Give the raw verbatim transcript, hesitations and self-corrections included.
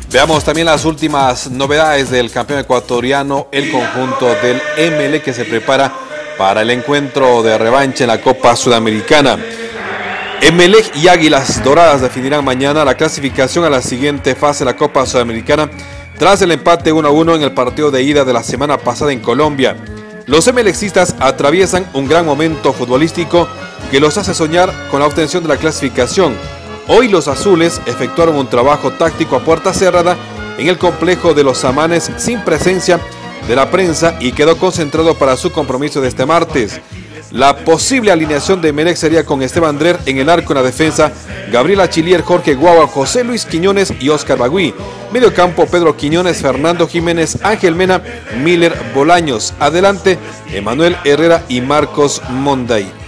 Veamos también las últimas novedades del campeón ecuatoriano, el conjunto del Emelec, que se prepara para el encuentro de revancha en la Copa Sudamericana. Emelec y Águilas Doradas definirán mañana la clasificación a la siguiente fase de la Copa Sudamericana tras el empate uno a uno en el partido de ida de la semana pasada en Colombia. Los emelecistas atraviesan un gran momento futbolístico que los hace soñar con la obtención de la clasificación. Hoy los azules efectuaron un trabajo táctico a puerta cerrada en el complejo de los Samanes sin presencia de la prensa y quedó concentrado para su compromiso de este martes. La posible alineación de Emelec sería con Esteban Drer en el arco, en la defensa Gabriel Achillier, Jorge Guagua, José Luis Quiñones y Oscar Bagüí. Medio campo Pedro Quiñones, Fernando Jiménez, Ángel Mena, Miller Bolaños. Adelante Emanuel Herrera y Marcos Monday.